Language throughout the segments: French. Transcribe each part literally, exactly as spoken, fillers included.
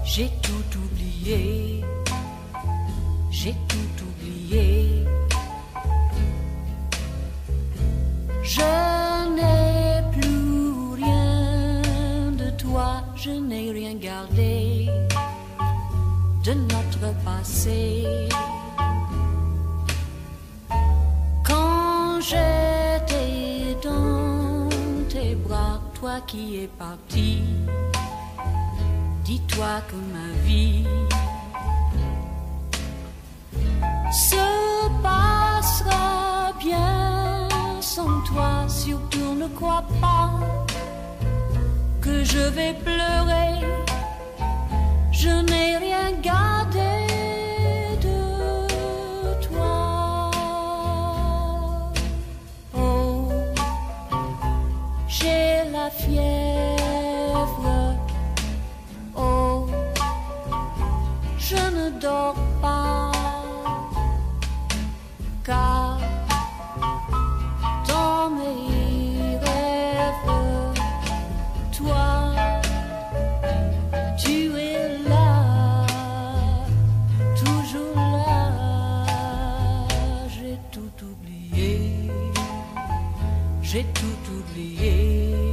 J'ai tout oublié, j'ai tout oublié. Je n'ai plus rien de toi, je n'ai rien gardé de notre passé. Quand j'étais dans tes bras, toi qui es parti, dis-toi que ma vie se passera bien sans toi. Surtout ne crois pas que je vais pleurer. Je n'ai rien gardé de toi. Oh, j'ai la fièvre. Oh, je ne dors pas, car dans mes rêves, toi, tu es là, toujours là. J'ai tout oublié, j'ai tout oublié.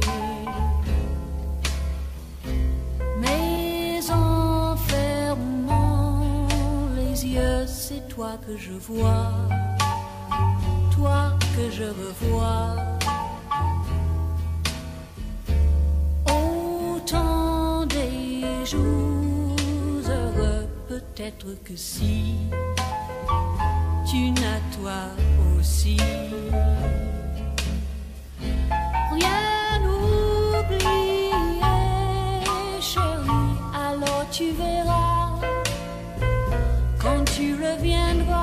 Mais en fermant les yeux, c'est toi que je vois, toi que je revois. Autant des jours heureux, peut-être que si tu n'as toi aussi rien oublié, chérie, alors tu verras quand tu reviendras.